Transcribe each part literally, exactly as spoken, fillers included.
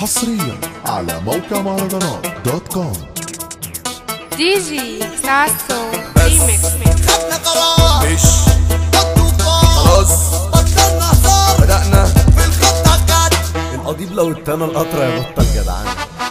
حصريا على موقع مهرجانات دوت كوم. دي جي ساسو ريميكس. خدنا قرار مش الطوفان، خلاص بطلنا هزار بدأنا في الخطة جد. القضيب لو اتنى القطرة يا بطل جدعان.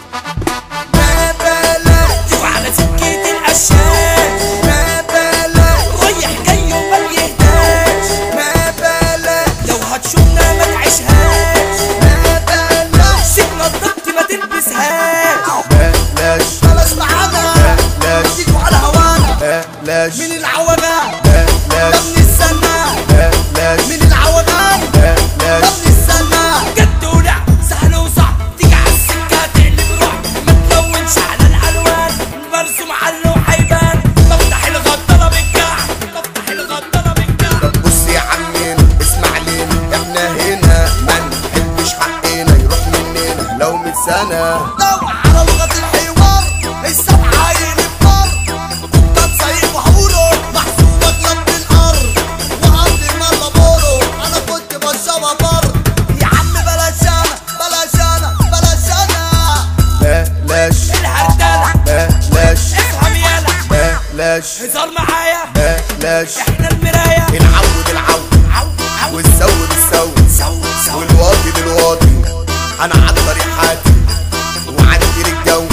ما بلاش وعلى سكة الأشياء، ما بلاش رايح جاي وما بيهداش، ما بلاش لو هتشوفنا ما تعيشهاش، ما بلاش سيبنا الضغط ما تلبسهاش، بلاش بلاش معانا بلاش تيجوا على هوانا بلاش من العوجان بلاش ده من السنة، بلاش من العوجان بلاش ده من السنة. جد ولعب سهل وصعب، تيجي على السكة تقلب رعب، ما تلونش على الألوان مرسوم على اللوح هيبان، بفتح الغطالة بالكعب، بفتح الغطالة بالكعب. طب بص يا عمنا اسمع لينا، احنا هنا ما نحبش حقنا يروح مننا لو مية سنة. لو على لغة الحوار السبعة ينفر، كنت سايق وحوله محسوبك لب الأرض، وقبل ما لابوله أنا كنت بشرب بر. يا عم بلاش أنا بلاش أنا بلاش أنا بلاش الهردلة، بلاش افهم يالا بلاش هزار معايا، بلاش احنا المراية. العود العود عو عو والسود السود سو سو والواطي بالواطي، انا على الطريق حاتي وعندي الجو.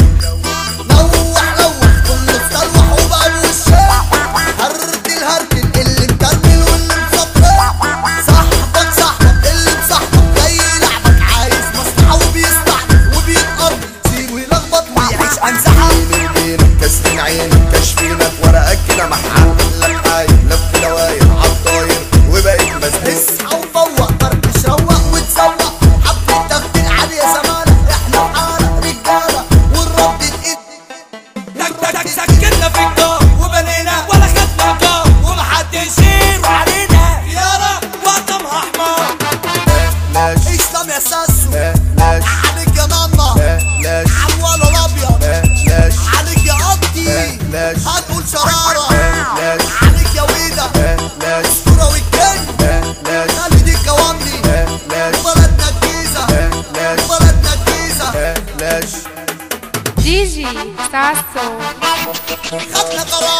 لوح لوح كله استلوح وبقى بوشها، هرتل هرتل اللي مكرمل واللي مصفر، صاحبك صاحبك اللي مصاحبك جاي يلعبك، عايز مصلحة وبيستعبط وبيتقرب، سيبه يلخبط ويعيش انزحة. بيني وبينك كاسرين عينك كاشفينك ورقك كده محل لك عايب لف دواير عالطاير وبقيت مسدس. اصحى وفوق فرق شوق وتسوق، حبة تاخد العالية زمانة، احنا معانا رجالة والرب الايد. تك تك سكتنا في الدار وبنينا ولا خدنا جار، ومحدش يغير علينا يارا وطمها حمار. بلاش اسلام يا ساسو بلاش عليك يا ماما، بلاش عوال الابيض بلاش عليك يا قضي، بلاش هنقول شرارة بلاش عليك يا ويدا، بلاش اسطورة والجن بلاش خلي دي كواملي، بلاش وبلدنا الجيزة بلاش وبلدنا الجيزة. بلاش دي جي ساسو خدنا قرار